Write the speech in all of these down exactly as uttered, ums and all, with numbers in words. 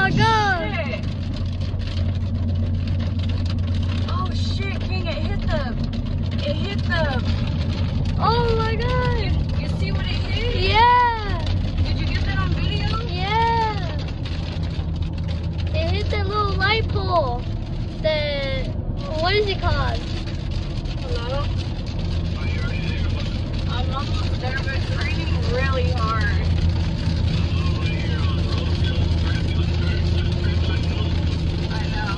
my god! Shit. Oh shit, King! It hit the. It hit the. Oh my god! You, you see what it hit? Yeah! Did you get that on video? Yeah! It hit the little light pole. The, what is it called? Hello? I'm almost there, but it's raining really hard. I know.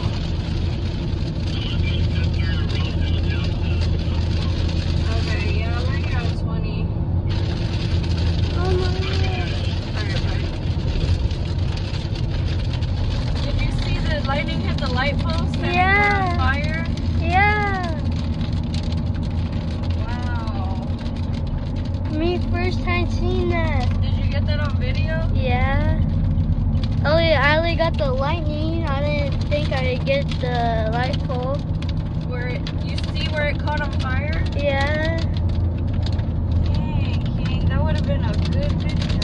Okay, yeah, I'm already on twenty. Oh my god. Alright, bye. Did you see the lightning hit the light post? And Yeah. it caught on fire? Yeah! Wow. Me first time seeing that. Did you get that on video? Yeah. Only I only got the lightning. I didn't think I'd get the light pole. Where it, you see where it caught on fire? Yeah. Dang, King, that would have been a good video.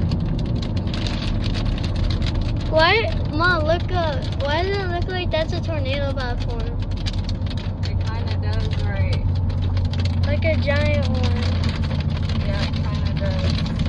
Why, Mom, look up. Why does it look like that's a tornado platform? It kind of does, right? Like a giant one. Yeah, it kind of does.